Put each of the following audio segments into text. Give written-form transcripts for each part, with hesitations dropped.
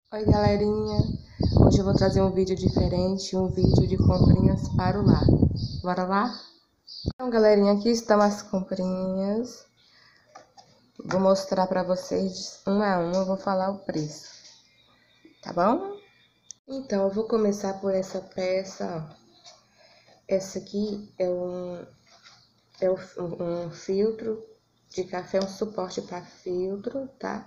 Oi galerinha, hoje eu vou trazer um vídeo diferente, um vídeo de comprinhas para o lar. Bora lá? Então galerinha, aqui estão as comprinhas. Vou mostrar para vocês um a um, eu vou falar o preço, tá bom? Então eu vou começar por essa peça, ó. Essa aqui é um filtro de café, um suporte para filtro, tá?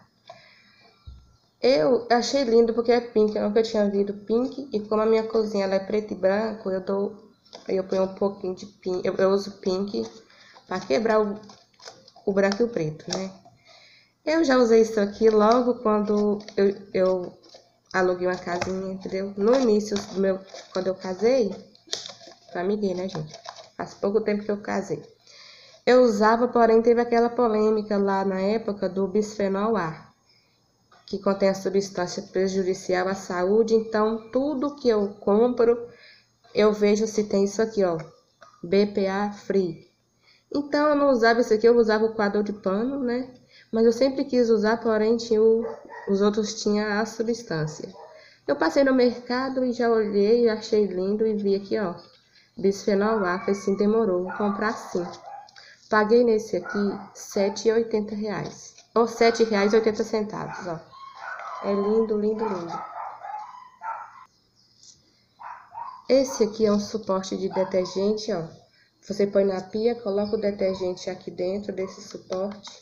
Eu achei lindo porque é pink, eu nunca tinha visto pink. E como a minha cozinha ela é preto e branco, eu ponho um pouquinho de pink. Eu uso pink para quebrar o branco e o preto, né? Eu já usei isso aqui logo quando eu aluguei uma casinha, entendeu? No início quando eu casei, família, né, gente? Faz pouco tempo que eu casei. Eu usava, porém teve aquela polêmica lá na época do bisfenol A, que contém a substância prejudicial à saúde. Então, tudo que eu compro, eu vejo se tem isso aqui, ó, BPA Free. Então, eu não usava isso aqui, eu usava o coador de pano, né? Mas eu sempre quis usar, porém, os outros tinham a substância. Eu passei no mercado e já olhei, achei lindo e vi aqui, ó, bisfenol A. Falei assim, demorou, vou comprar sim. Paguei nesse aqui R$ 7,80, ou R$ 7,80, ó. É lindo, lindo, lindo. Esse aqui é um suporte de detergente, ó. Você põe na pia, coloca o detergente aqui dentro desse suporte.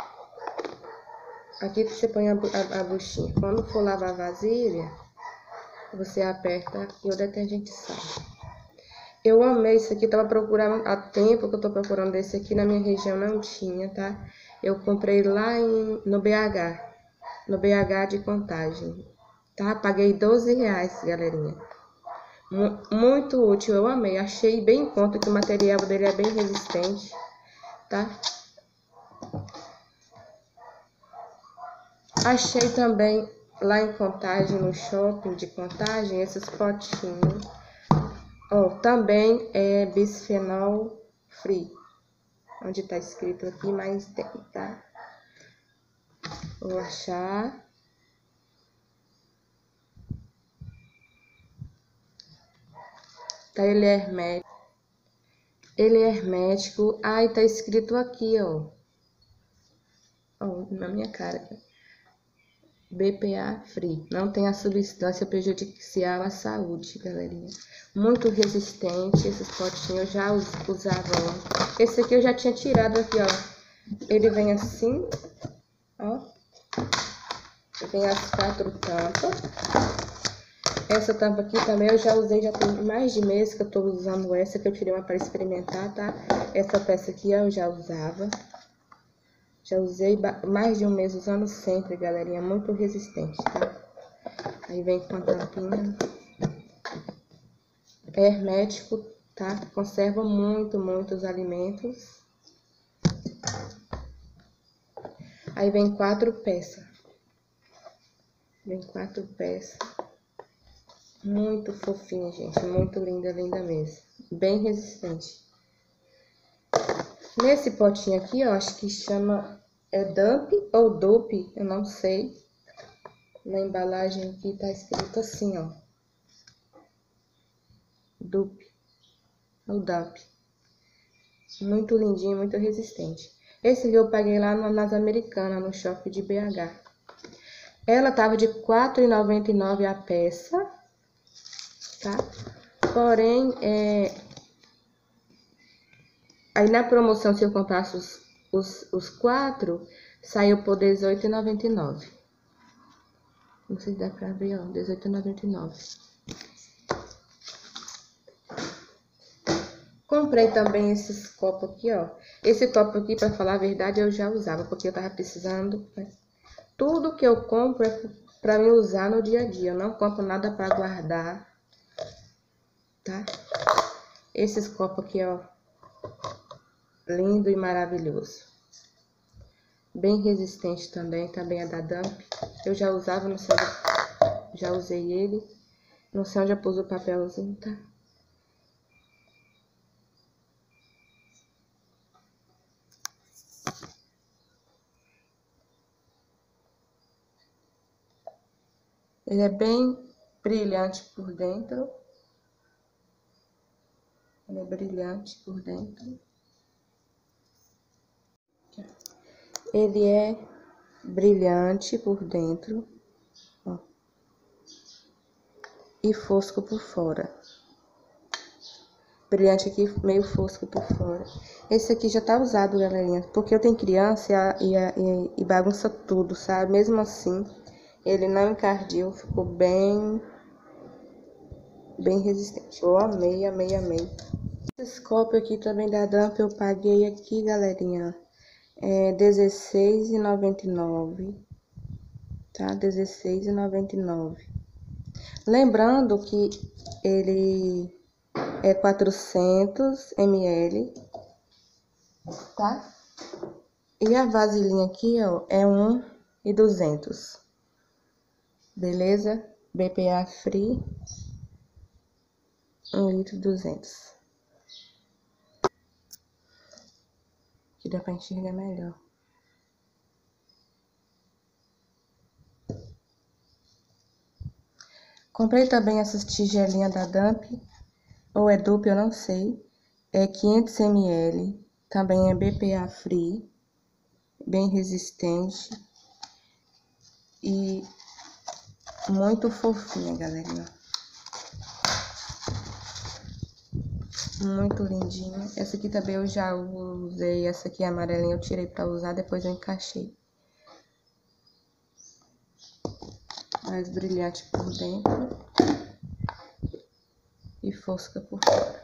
Aqui você põe a buchinha. Quando for lavar a vasilha, você aperta e o detergente sai. Eu amei isso aqui, tava procurando há tempo que eu tô procurando esse aqui, na minha região não tinha, tá? Eu comprei lá no BH de Contagem, tá? Paguei R$ 12, galerinha. Muito útil, eu amei, achei bem em conta que o material dele é bem resistente, tá? Achei também lá em Contagem, no shopping de Contagem, esses potinhos. Ó, também é bisfenol free, onde tá escrito aqui, mas tem, tá? Vou achar. Tá, ele é hermético. Ele é hermético. Ai, tá escrito aqui, ó. Ó, na minha cara. BPA Free. Não tem a substância prejudicial à saúde, galerinha. Muito resistente. Esses potinhos eu já usava antes. Esse aqui eu já tinha tirado aqui, ó. Ele vem assim, ó. Vem as 4 tampas. Essa tampa aqui também eu já usei, já tem mais de mês que eu tô usando essa, que eu tirei uma para experimentar, tá? Essa peça aqui eu já usava. Já usei mais de um mês usando sempre, galerinha. Muito resistente, tá? Aí vem com a tampinha. É hermético, tá? Conserva muito, muitos alimentos. Aí vem 4 peças. Vem 4 peças. Muito fofinha, gente. Muito linda, linda mesmo. Bem resistente. Nesse potinho aqui, ó, acho que chama... É Dump ou Dupe, eu não sei. Na embalagem aqui tá escrito assim, ó. Dupe. Ou Dump. Muito lindinho, muito resistente. Esse aqui eu paguei lá nas Americanas, no shopping de BH. Ela tava de R$ 4,99 a peça, tá? Porém, aí na promoção, se eu comprasse os 4, saiu por R$ 18,99. Não sei se dá pra ver, ó, R$ 18,99. Comprei também esses copos aqui, ó. Esse copo aqui, pra falar a verdade, eu já usava, porque eu tava precisando, né? Tudo que eu compro é pra me usar no dia a dia. Eu não compro nada pra guardar, tá? Esses copos aqui, ó. Lindo e maravilhoso. Bem resistente também é da Dump. Eu já usava, não sei onde, já usei ele. Não sei onde eu pus o papelzinho, tá? Ele é bem brilhante por dentro. Ele é brilhante por dentro. Ele é brilhante por dentro, ó, e fosco por fora. Brilhante aqui, meio fosco por fora. Esse aqui já tá usado, galerinha, porque eu tenho criança e bagunça tudo, sabe? Mesmo assim, ele não encardiu, ficou bem resistente. Eu amei, amei, amei. Esse copo aqui também da Dump eu paguei aqui, galerinha, R$16,99, tá? R$16,99. Lembrando que ele é 400 ml, tá? E a vasilhinha aqui, ó, é 1,200. Beleza? BPA Free, 1,200 litro. Que dá pra enxergar melhor. Comprei também essas tigelinhas da Dump, ou é Dupe, eu não sei. É 500 ml, também é BPA Free, bem resistente e muito fofinha, galerinha. Muito lindinha. Essa aqui também eu já usei, essa aqui amarelinha eu tirei pra usar, depois eu encaixei. Mais brilhante por dentro e fosca por fora.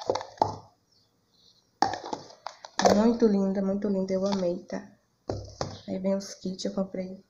Muito linda, eu amei, tá? Aí vem os kits, eu comprei.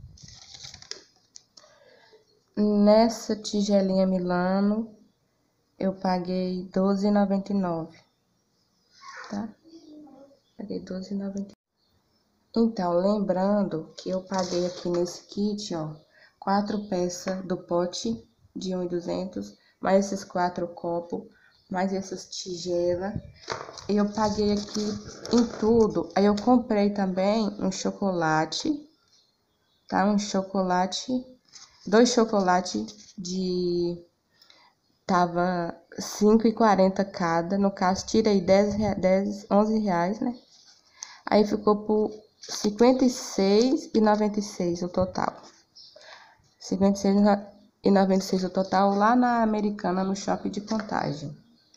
Nessa tigelinha Milano, eu paguei R$12,99, tá? Paguei R$12,99. Então, lembrando que eu paguei aqui nesse kit, ó, 4 peças do pote de 1,200, mais esses 4 copos, mais essas tigelas. E eu paguei aqui em tudo. Aí eu comprei também um chocolate, tá? Um chocolate, 2 chocolates de... Tava R$5,40 cada. No caso, tirei 11 reais, né? Aí ficou por R$56,96 o total. R$56,96 o total lá na Americana, no Shopping de Contagem.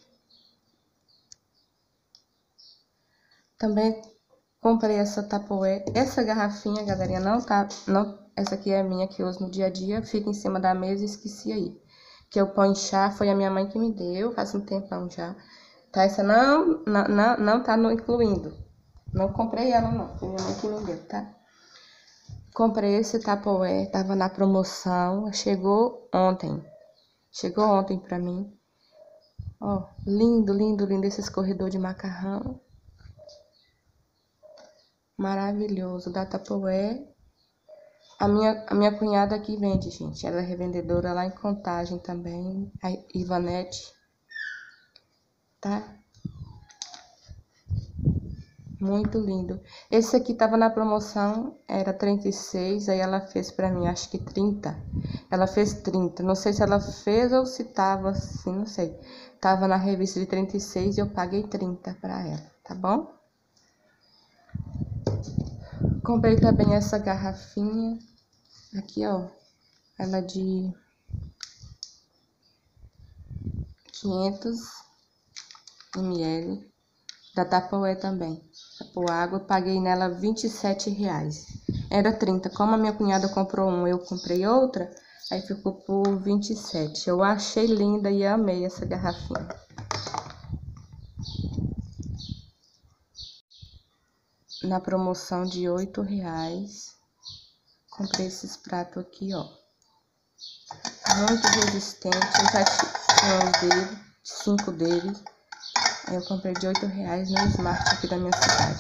Também comprei essa Tupperware. Essa garrafinha, galerinha, essa aqui é a minha que eu uso no dia a dia. Fica em cima da mesa e esqueci aí. Que eu ponho chá, foi a minha mãe que me deu, faz um tempão já. Tá, essa não tá incluindo. Não comprei ela não, foi minha mãe que me deu, tá? Comprei esse Tupperware, tava na promoção, chegou ontem. Chegou ontem pra mim. Ó, lindo, lindo, lindo esse escorredor de macarrão. Maravilhoso, da Tupperware. A minha cunhada aqui vende, gente. Ela é revendedora lá em Contagem também. A Ivanete. Tá? Muito lindo. Esse aqui tava na promoção, era 36, aí ela fez pra mim, acho que 30. Ela fez 30. Não sei se ela fez ou se tava assim, não sei. Tava na revista de 36 e eu paguei 30 pra ela, tá bom? Comprei também essa garrafinha. Aqui, ó. Ela é de 500 ml. Da Tupperware também. Por água, eu paguei nela R$27. Era 30. Como a minha cunhada comprou um, eu comprei outra, aí ficou por 27. Eu achei linda e amei essa garrafinha. Na promoção de R$8. Comprei esses pratos aqui, ó. Muito resistente. Eu já tinha uns deles, 5 deles. Aí eu comprei de R$8 no Smart aqui da minha cidade.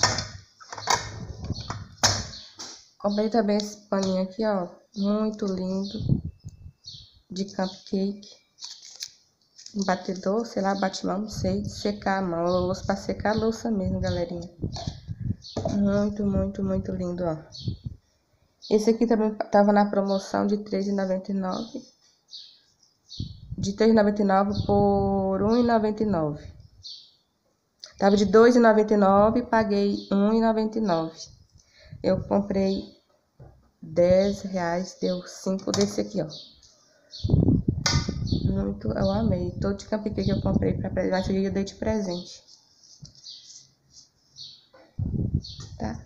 Comprei também esse paninho aqui, ó. Muito lindo. De cupcake. Um batedor, sei lá, bate-mão, não sei. Secar a mão. Eu uso pra secar a louça mesmo, galerinha. Muito, muito, muito lindo, ó. Esse aqui também tava na promoção de R$3,99. De R$3,99 por R$1,99. Tava de R$2,99, paguei R$1,99. Eu comprei R$10, deu 5 desse aqui, ó. Muito, eu amei. Todo de campique que eu comprei pra presente, eu dei de presente. Tá?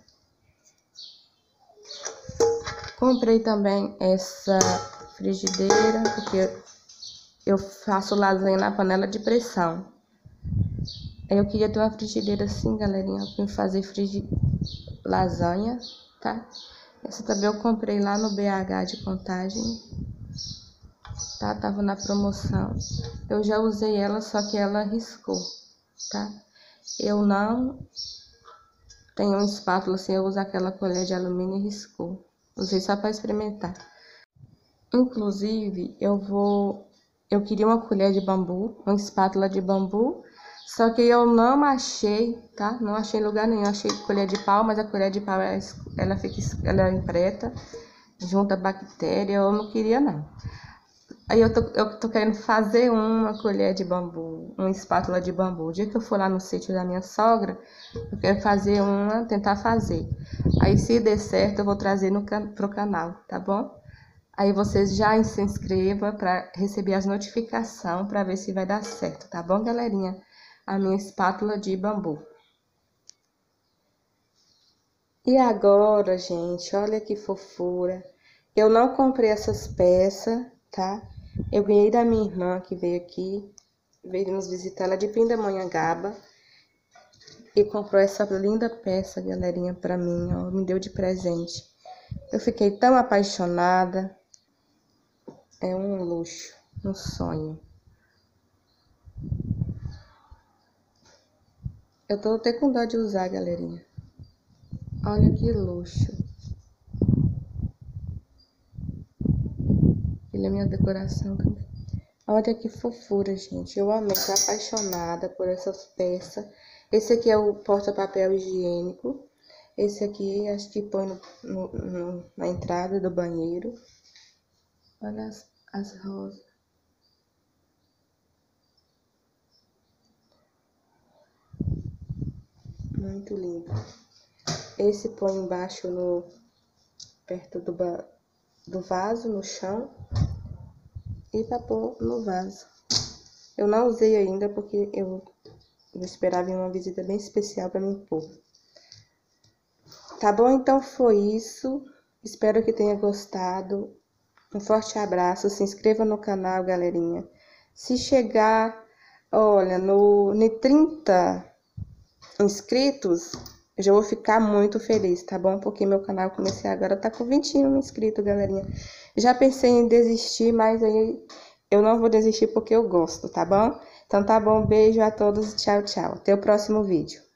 Comprei também essa frigideira, porque eu faço lasanha na panela de pressão. Eu queria ter uma frigideira assim, galerinha, pra fazer lasanha, tá? Essa também eu comprei lá no BH de Contagem, tá? Tava na promoção. Eu já usei ela, só que ela riscou, tá? Eu não tenho uma espátula assim, eu uso aquela colher de alumínio e riscou. Usei só para experimentar. Inclusive, eu queria uma colher de bambu, uma espátula de bambu, só que eu não achei, tá? Não achei em lugar nenhum. Achei colher de pau, mas a colher de pau ela empreta, junta bactéria. Eu não queria, não. Aí eu tô querendo fazer uma colher de bambu, uma espátula de bambu. O dia que eu for lá no sítio da minha sogra, eu quero fazer uma, tentar fazer. Aí se der certo, eu vou trazer pro canal, tá bom? Aí vocês já se inscrevam para receber as notificações para ver se vai dar certo, tá bom, galerinha? A minha espátula de bambu. E agora, gente, olha que fofura. Eu não comprei essas peças, tá? Eu ganhei da minha irmã que veio aqui, veio nos visitar ela de Pindamonhangaba e comprou essa linda peça, galerinha, pra mim, ó, me deu de presente. Eu fiquei tão apaixonada. É um luxo, um sonho. Eu tô até com dó de usar, galerinha. Olha que luxo. Ele é minha decoração também. Olha que fofura, gente. Eu amei, tô apaixonada por essas peças. Esse aqui é o porta-papel higiênico. Esse aqui acho que põe na entrada do banheiro. Olha as rosas. Muito lindo. Esse põe embaixo perto do vaso, no chão. E pra pôr no vaso. Eu não usei ainda porque eu esperava uma visita bem especial para mim pôr. Tá bom? Então foi isso. Espero que tenha gostado. Um forte abraço. Se inscreva no canal, galerinha. Se chegar, olha, no 30 inscritos, eu já vou ficar muito feliz, tá bom? Porque meu canal comecei agora, tá com 21 inscritos, galerinha. Já pensei em desistir, mas aí eu não vou desistir porque eu gosto, tá bom? Então tá bom, beijo a todos, tchau, tchau. Até o próximo vídeo.